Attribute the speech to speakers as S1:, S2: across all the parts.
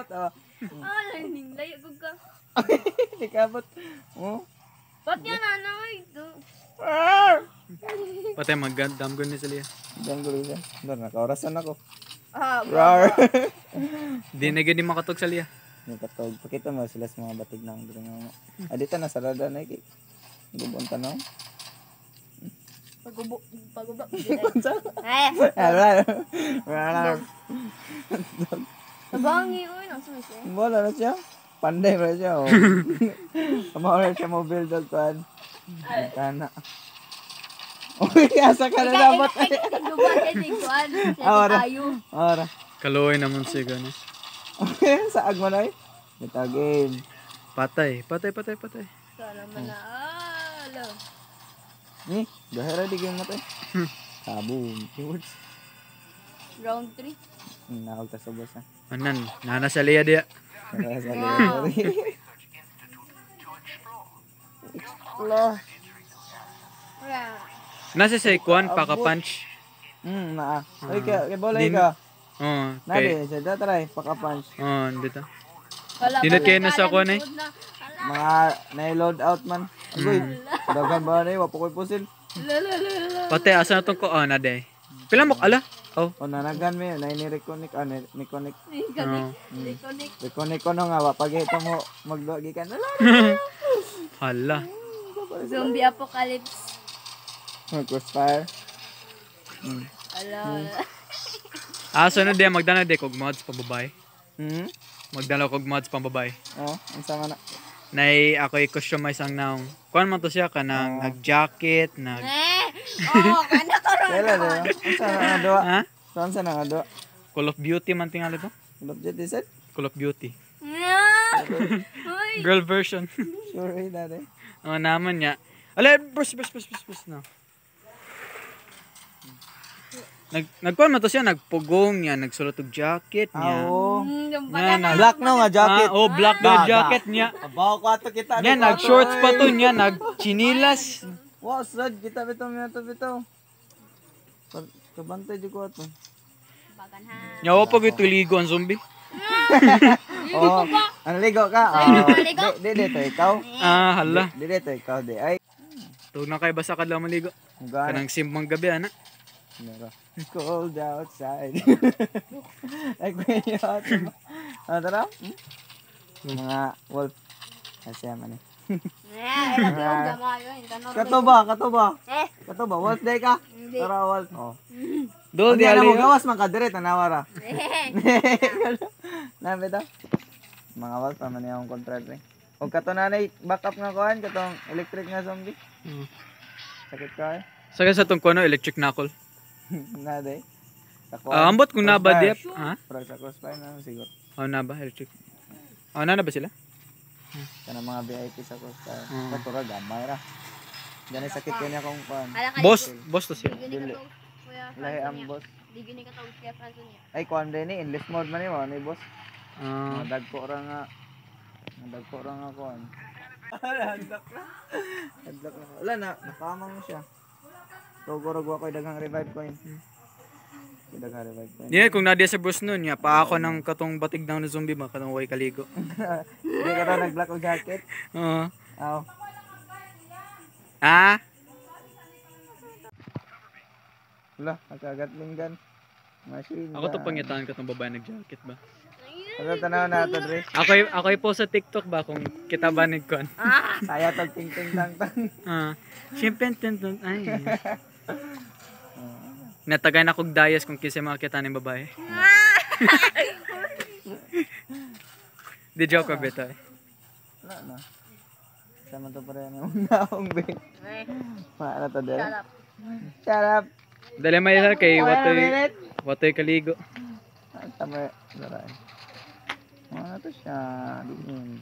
S1: kabot oh.
S2: Layo layo ko ka.
S1: Kabot. Oh.
S2: Ba't yan nanay ito?
S3: Patay magdamgon ni Celia.
S1: Danggulo siya. Dar nakaorasan ako.
S2: Rar.
S3: Di na gani makatog Celia.
S1: Yung katog. Pakita mo sila sa mga batig ng dito nga. Dito na sarada na iki. Gubunta no.
S2: Pagubo.
S1: Ay. Wala.
S2: Sabangi oy nang susi.
S1: Wala na siya. Panday ba siya oh. Kamao siya mobile dog kan. Kana. Uy, asa ka na dapat.
S2: Ora.
S1: Ora.
S3: Kaloy naman siya gani.
S1: Saag mo na eh. Mitagin.
S3: Patay.
S2: Sana man na. Alo.
S1: Ni, gahera di game mo to eh. Kabum.
S2: Round 3.
S1: Nakag ta sa boss na.
S3: Anan, nana Celia dia.
S1: Sorry. Explore.
S2: Wala.
S3: Nasa sa ikuan paka-punch.
S1: Naa. Oy, kay bola
S3: Din-
S1: ka.
S3: Oh,
S1: Nadi,
S3: kay.
S1: sa try paka-punch.
S3: Oh, dito.
S2: Wala.
S3: Dinat kayo na sa kuan eh.
S1: Mga na-load out man. Agoy, dagan ba na wa pa koy pusil.
S3: Patay asa na tong ko na day. Pila mo ala? Oh.
S1: O nanagan mi, na ni-reconnect, ni-connect.
S3: Oh.
S1: Reconnect ko no nga, wa pag ito mo magdogi ka.
S3: Hala.
S2: Zombie apocalypse.
S1: Crossfire.
S2: Ala.
S3: Asa na day magdana day kog mods pa babae.
S1: Hmm?
S3: Magdala kog mods pa babae.
S1: Oh, unsa man na?
S3: Nay ako i-customize ang naong. Kuan man to siya kanang nag-jacket, nag
S2: Kana ko ron.
S1: Kailan na? Unsa na nga doa?
S3: ha?
S1: Unsa na nga doa?
S3: Call of Duty man tingali to.
S1: Love Jet set?
S3: Call of Duty.
S2: Uy.
S3: Girl version.
S1: Sure eh dati.
S3: Oh naman niya. Ala, bus na. Nagkuan man to siya, nagpugong niya, nagsulot og jacket niya.
S1: Oo.
S2: Yung
S3: Niya,
S2: banana.
S1: Black no nga jacket.
S3: Oh, black na jacket niya.
S1: Abaw ko ato kita.
S3: Niya, nag-shorts pa to niya, nag-chinilas.
S1: Wow, sad kita bitaw mi ato bitaw. Kabantay di ko ato.
S2: Baganhan.
S3: Yawa pag ito ligo ang zombie.
S1: Oh, ang ligo ka. Di dito ikaw.
S3: Ah, hala.
S1: Di dito ikaw di ay.
S3: Tug na kay basa ka lang maligo.
S1: Gana.
S3: Kanang simbang gabi ana.
S1: Cold outside. Ay kuya ato. Tara. Mga wolf. Asya man eh. Katuba, wolf day ka? Tara wolf. Oh.
S3: Do di
S1: Di
S3: ali.
S1: mo gawas man ka dire tanawara. Nabe ta. Mga wolf pa man yung control ring. Og kato nanay backup nga kuan katong electric nga zombie. Sakit ka eh.
S3: Sa sa tong kuno electric knuckle.
S1: Na day.
S3: Ambot kung naba diap, ha?
S1: Pro sa crossfire na siguro.
S3: Oh na ba electric? Oh na ba sila?
S1: Kana mga VIP sa crossfire. Katura gamay ra. Gani sakit kanya kung kuan.
S3: Boss to siya.
S1: Lahi ang boss.
S2: Di gini ka tawag siya Franson niya.
S1: Ay kuan din ni endless mode man ni boss.
S3: Ah,
S1: Dagko ra nga. Dagko ra nga kuan. Hadlok na. Wala na, nakamang mo siya. Rog ako daghang revive coin. Daghang revive coin.
S3: yeah, kung nadia sa bros nun, ya pa ako ng katong batig daw na zombie ba katong way kaligo.
S1: Hindi ka na nag-black og jacket.
S3: Oo.
S1: Aw.
S3: Ah,
S1: Wala, nakagatlingan. Machine.
S3: ako to pangitaan katong babae nag-jacket ba.
S1: Ano tanaw na to, Dre?
S3: Ako po sa TikTok ba kung kita ba nig kon.
S1: Saya tag ting ting tang tang.
S3: Ah, siyempre tentun ay. Natagay na kog dayas kung kinsa makita ning babae. Di joke ba ito?
S1: Wala na. Sama to pa rin yung naong be. Paano to, Dre? Shut up.
S3: Dali may isa kay watoy kaligo.
S1: Tama, daray. Ano to siya? Diin.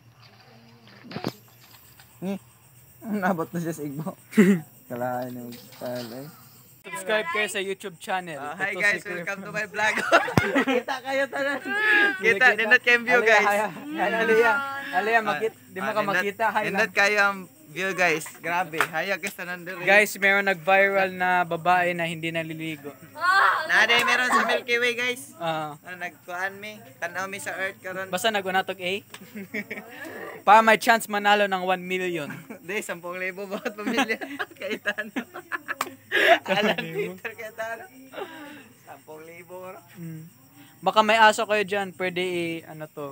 S1: Nabot na siya sa igbo. Kalahin yung style eh.
S3: Subscribe kayo sa YouTube channel.
S4: Hi guys, welcome to my vlog.
S1: Kita kayo tanan.
S4: Kita, nindot kayong view guys.
S1: Aliyah, di mo ka makita.
S4: Nindot kayo ang view guys. Grabe, hayag guys tanan diri.
S3: Guys, meron nag-viral na babae na hindi naliligo.
S4: Nade meron sa Milky Way guys. Nagkuhan mi. Tanaw mi sa Earth karon.
S3: Basta nagunatog A. Pa may chance manalo ng 1 million.
S4: Di 10,000 bawat pamilya. Kaitan. Alan Peter Kaitan. 10,000 bro.
S3: Baka may aso kayo dyan, pwede ano to.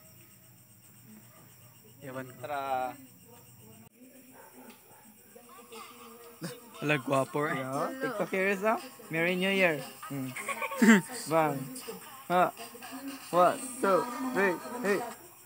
S3: Ewan ko.
S4: Tara.
S3: Wala, gwapo eh.
S1: Yo, TikTokers na. Merry New Year. Bang. Ha. 1, 2, 3, hey.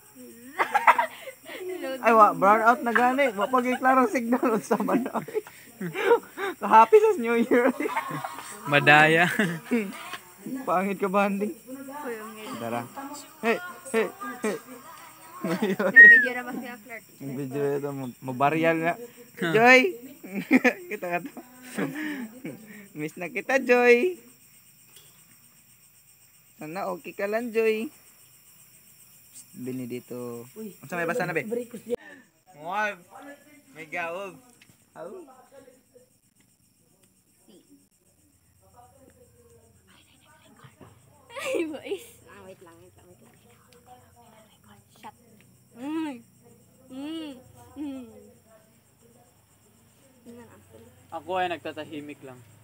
S1: Ay, brown out na gani. Mapag-iklarong signal sa mana. Ka-happy sa New Year.
S3: Madaya.
S1: Pangit ka banding. Tara. Hey, hey, hey.
S2: Video na ba siya, Clark?
S1: Yung video ito, mabaryal na. Joy! Kita ka to. Miss na kita, Joy. Sana okay ka lang, Joy. Bini dito.
S4: Unsa may basa na be? Wow. May gaob.
S2: Ay, boys. Wait lang. Shut.
S3: Ako ay nagtatahimik lang.